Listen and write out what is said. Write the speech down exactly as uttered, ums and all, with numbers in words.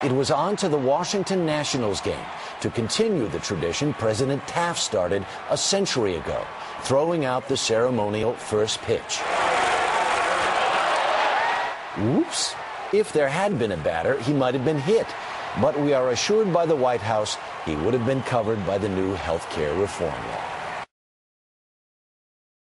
It was on to the Washington Nationals game to continue the tradition President Taft started a century ago, throwing out the ceremonial first pitch. Whoops. If there had been a batter, he might have been hit. But we are assured by the White House he would have been covered by the new health care reform law.